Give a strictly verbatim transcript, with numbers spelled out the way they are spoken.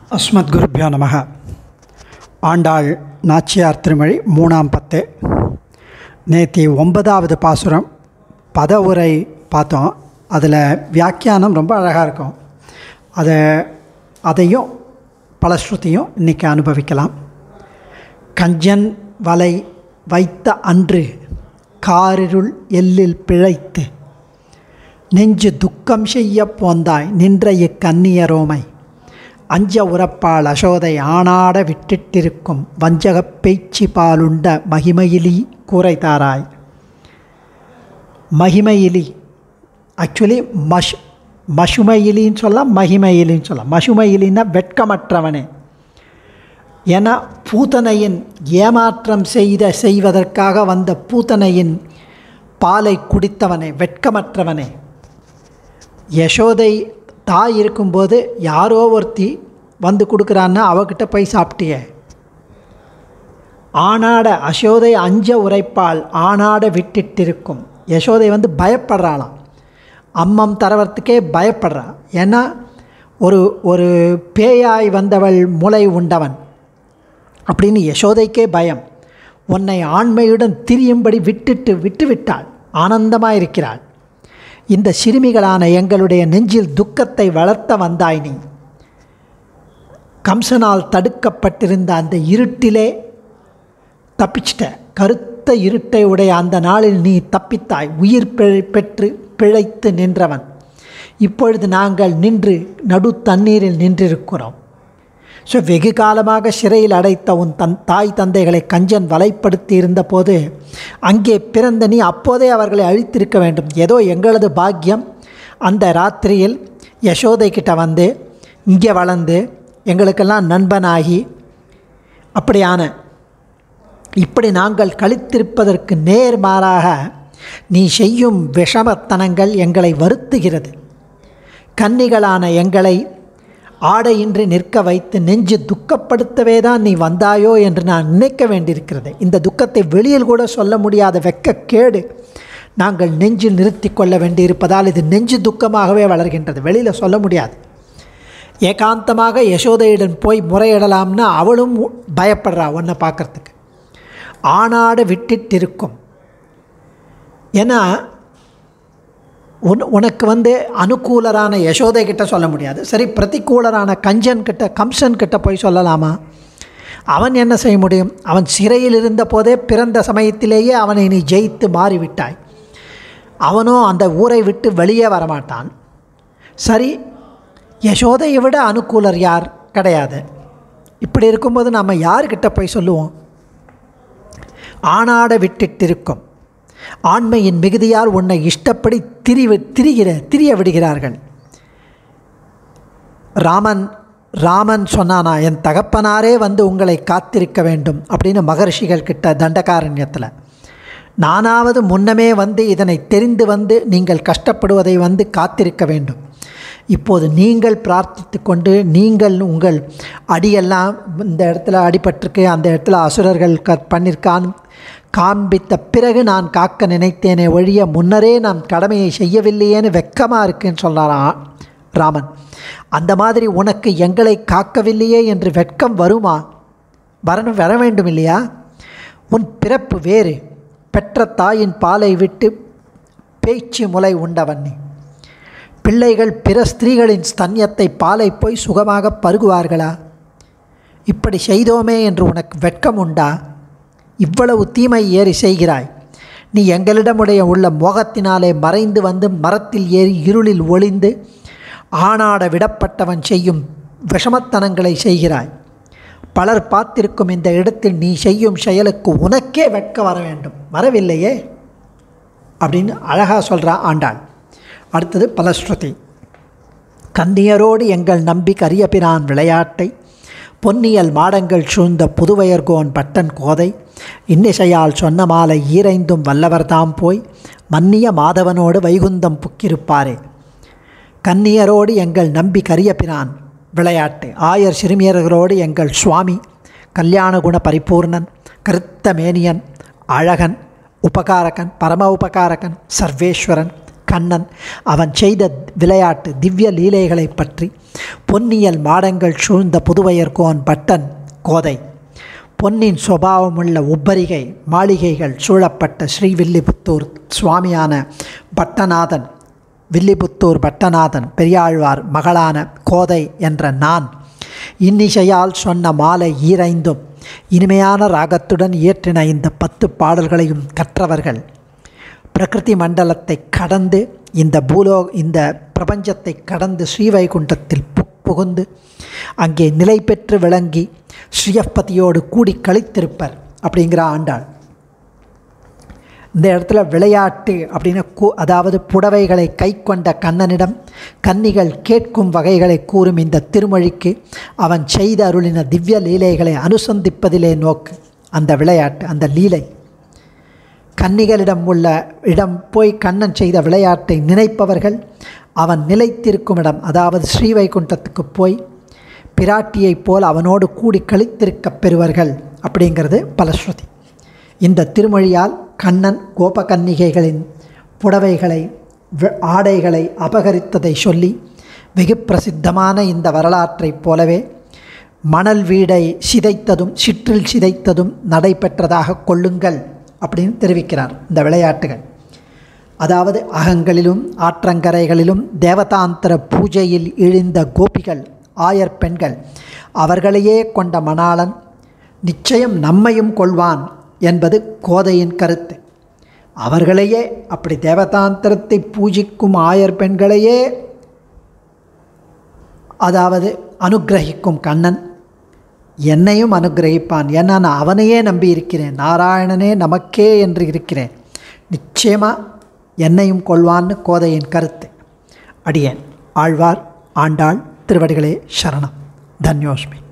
அஸ்மத்குருப்யோ நமஹ. ஆண்டாள் நாச்சியார் திருமொழி மூணாம் பத்து. நேற்று ஒன்பதாவது பாசுரம் பத உரை பார்த்தோம். அதில் வியாக்கியானம் ரொம்ப அழகாக இருக்கும். அதை அதையும் பலஸ்ருதியும் இன்றைக்கி அனுபவிக்கலாம். கஞ்சன் வலை வைத்த அன்று காரிருள் எல்லில் பிழைத்து நெஞ்சு துக்கம் செய்ய போந்தாய் நின்ற இக்கன்னியரோமை அஞ்ச உரப்பால் அசோதை ஆனாட விட்டிட்டிருக்கும் வஞ்சகப் பேச்சு பாலுண்ட மகிமையிலி கூரைதாராய். மகிமையிலி ஆக்சுவலி மஷ் மஷுமையிலின்னு சொல்லலாம், மகிமையிலின்னு சொல்லலாம். மஷுமையிலின்னா வெட்கமற்றவனே. ஏன்னா பூத்தனையின் ஏமாற்றம் செய்த செய்வதற்காக வந்த பூத்தனையின் பாலை குடித்தவனே, வெட்கமற்றவனே. யசோதை தாய் இருக்கும்போது யாரோ ஒருத்தி வந்து கொடுக்குறான்னா அவகிட்ட போய் சாப்பிட்டிய. ஆனாட அசோதை அஞ்ச உரைப்பால் ஆனாட விட்டிட்டிருக்கும். யசோதை வந்து பயப்படுறாளாம், அம்மம் தரவத்துக்கே பயப்படுறா. ஏன்னா ஒரு ஒரு பேயாய் வந்தவள் முளை உண்டவன் அப்படின்னு யசோதைக்கே பயம். உன்னை ஆண்மையுடன் திரியும்படி விட்டுட்டு விட்டு விட்டாள், ஆனந்தமாக இருக்கிறாள். இந்த சிறுமிகளான எங்களுடைய நெஞ்சில் துக்கத்தை வளர்த்த வந்தாய் நீ. கம்சனால் தடுக்கப்பட்டிருந்த அந்த இருட்டிலே தப்பிச்சிட்ட. கருத்த இருட்டை உடைய அந்த நாளில் நீ தப்பித்தாய், உயிர் பெற்று பிழைத்து நின்றவன். இப்பொழுது நாங்கள் நின்று நடு தண்ணீரில் நின்றிருக்கிறோம். ஸோ வெகு காலமாக சிறையில் அடைத்த உன் தன் தாய் தந்தைகளை கஞ்சன் வலைப்படுத்தி இருந்தபோது அங்கே பிறந்த நீ அப்போதே அவர்களை அழித்திருக்க வேண்டும். ஏதோ எங்களது பாக்கியம் அந்த ராத்திரியில் யசோதை கிட்ட வந்து இங்கே வளர்ந்து எங்களுக்கெல்லாம் நண்பனாகி அப்படியான இப்படி நாங்கள் கழித்திருப்பதற்கு நேர்மாறாக நீ செய்யும் விஷமத்தனங்கள் எங்களை வருத்துகிறது. கன்னிகளான எங்களை ஆடையின்றி நிற்க வைத்து நெஞ்சு துக்கப்படுத்தவே தான் நீ வந்தாயோ என்று நான் நினைக்க வேண்டியிருக்கிறது. இந்த துக்கத்தை வெளியில் கூட சொல்ல முடியாத வெட்கக்கேடு நாங்கள் நெஞ்சில் நிறுத்தி கொள்ள வேண்டியிருப்பதால் இது நெஞ்சு துக்கமாகவே வளர்கின்றது, வெளியில் சொல்ல முடியாது. ஏகாந்தமாக யசோதையிடம் போய் முறையிடலாம்னா அவளும் பயப்படுறா உன்னை பார்க்குறதுக்கு. ஆனாட விட்டிட்டிருக்கும். ஏன்னா உன் உனக்கு வந்து அனுகூலரான யசோதை கிட்ட சொல்ல முடியாது. சரி, பிரதிகூலரான கஞ்சன் கிட்ட கம்சன் கிட்ட போய் சொல்லலாமா? அவன் என்ன செய்ய முடியும்? அவன் சிறையில் இருந்த போதே பிறந்த சமயத்திலேயே அவனை நீ ஜெயித்து மாறிவிட்டாய். அவனோ அந்த ஊரை விட்டு வெளியே வரமாட்டான். சரி, யசோதையை விட அனுகூலர் யார்? கிடையாது. இப்படி இருக்கும்போது நம்ம யார்கிட்ட போய் சொல்லுவோம்? ஆனாட விட்டிட்டிருக்கும். ஆண்மையின் மிகுதியால் உன்னை இஷ்டப்படி திரிவு திரிகிற திரிய விடுகிறார்கள். ராமன் ராமன் சொன்னானா, என் தகப்பனாரே வந்து உங்களை காத்திருக்க வேண்டும் அப்படின்னு மகர்ஷிகள் கிட்ட தண்டகாரண்யத்தில். நானாவது முன்னமே வந்து இதனை தெரிந்து வந்து நீங்கள் கஷ்டப்படுவதை வந்து காத்திருக்க வேண்டும். இப்போது நீங்கள் பிரார்த்தித்து கொண்டு நீங்கள் உங்கள் அடியெல்லாம் இந்த இடத்துல அடிபட்டிருக்கு, அந்த இடத்துல அசுரர்கள் க பண்ணியிருக்கான் காண்பித்த பிறகு நான் காக்க நினைத்தேனே ஒழிய முன்னரே நான் கடமையை செய்யவில்லையேன்னு வெக்கமாக இருக்குன்னு சொல்கிறான் ராமன். அந்த மாதிரி உனக்கு எங்களை காக்கவில்லையே என்று வெட்கம் வருமா? வரணும், வர வேண்டும் இல்லையா? உன் பிறப்பு வேறு. பெற்ற தாயின் பாலை விட்டு பேச்சு முளை உண்டவன் நீ. பிள்ளைகள் பிற ஸ்திரீகளின் ஸ்தன்யத்தை பாலை போய் சுகமாக பருகுவார்களா? இப்படி செய்தோமே என்று உனக்கு வெட்கம் உண்டா? இவ்வளவு தீமை ஏறி செய்கிறாய் நீ. எங்களிடமுடைய உள்ள மோகத்தினாலே மறைந்து வந்து மரத்தில் ஏறி இருளில் ஒளிந்து ஆனாட விடப்பட்டவன் செய்யும் விஷமத்தனங்களை செய்கிறாய். பலர் பார்த்திருக்கும் இந்த இடத்தில் நீ செய்யும் செயலுக்கு உனக்கே வெட்க வர வேண்டும், வரவில்லையே அப்படின்னு அழகாக சொல்கிறா ஆண்டாள். அடுத்தது பலஸ்ருதி. கன்னியரோடு எங்கள் நம்பி கரியபிரான் விளையாட்டை பொன்னியல் மாடங்கள் சூழ்ந்த புதுவயர்கோன் பட்டன் கோதை இன்னிசையால் சொன்ன மாலை ஈரைந்தும் வல்லவர்தாம் போய் மன்னிய மாதவனோடு வைகுந்தம் புக்கிருப்பாரே. கன்னியரோடு எங்கள் நம்பி கரியபிரான் விளையாட்டு. ஆயர் சிறுமியர்களோடு எங்கள் சுவாமி கல்யாண குண பரிபூர்ணன், கருத்த மேனியன், அழகன், உபகாரகன், பரம உபகாரகன், சர்வேஸ்வரன், கண்ணன் அவன் செய்த விளையாட்டு திவ்ய லீலைகளை பற்றி பொன்னியல் மாடங்கள் சூழ்ந்த புதுவையர்கோன் பட்டன் கோதை பொன்னின் சுபாவமுள்ள உப்பரிகை மாளிகைகள் சூழப்பட்ட ஸ்ரீவில்லிபுத்தூர் சுவாமியான பட்டநாதன் வில்லிபுத்தூர் பட்டநாதன் பெரியாழ்வார் மகளான கோதை என்ற நான் இன்னிசையால் சொன்ன மாலை ஈரைந்தும் இனிமையான ராகத்துடன் இயற்றின இந்த பத்து பாடல்களையும் கற்றவர்கள் பிரகிருதி மண்டலத்தை கடந்து இந்த பூலோ இந்த பிரபஞ்சத்தை கடந்து ஸ்ரீவைகுண்டத்தில் புகுந்து அங்கே நிலை பெற்று விளங்கி ஸ்ரீயப்பதியோடு கூடி கழித்திருப்பர் அப்படிங்கிற ஆண்டாள். இந்த இடத்துல விளையாட்டு அப்படின்னு கூ அதாவது புடவைகளை கை கொண்ட கண்ணனிடம் கன்னிகள் கேட்கும் வகைகளை கூறும் இந்த திருமொழிக்கு அவன் செய்த அருளின திவ்ய லீலைகளை அனுசந்திப்பதிலே நோக்கு. அந்த விளையாட்டு அந்த லீலை கன்னிகளிடம் உள்ள இடம் போய் கண்ணன் செய்த விளையாட்டை நினைப்பவர்கள் அவன் நிலைத்திருக்கும் இடம் அதாவது ஸ்ரீவைகுண்டத்துக்கு போய் பிராட்டியைப் போல் அவனோடு கூடி கழித்திருக்கப் பெறுவர்கள் அப்படிங்கிறது பலஸ்ருதி. இந்த திருமொழியால் கண்ணன் கோபகன்னிகைகளின் புடவைகளை ஆடைகளை அபகரித்ததை சொல்லி வெகு பிரசித்தமான இந்த வரலாற்றைப் போலவே மணல் வீடை சிதைத்ததும் சிற்றில் சிதைத்ததும் நடைபெற்றதாக கொள்ளுங்கள் அப்படின்னு தெரிவிக்கிறார். இந்த விளையாட்டுகள் அதாவது அகங்களிலும் ஆற்றங்கரைகளிலும் தேவதாந்திர பூஜையில் இழிந்த கோபிகள் ஆயர் பெண்கள் அவர்களையே கொண்ட மணாளன் நிச்சயம் நம்மையும் கொள்வான் என்பது கோதையின் கருத்து. அவர்களையே அப்படி தேவதாந்திரத்தை பூஜிக்கும் ஆயர் பெண்களையே அதாவது அனுக்கிரகிக்கும் கண்ணன் என்னையும் அனுக்கிரகிப்பான். ஏன்னா நான் அவனையே நம்பி இருக்கிறேன், நாராயணனே நமக்கே என்று இருக்கிறேன், நிச்சயமாக என்னையும் கொள்வான்னு கோதையின் கருத்து. அடியேன் ஆழ்வார் ஆண்டாள் திருவடிகளே சரணம். தன்யோஸ்மி.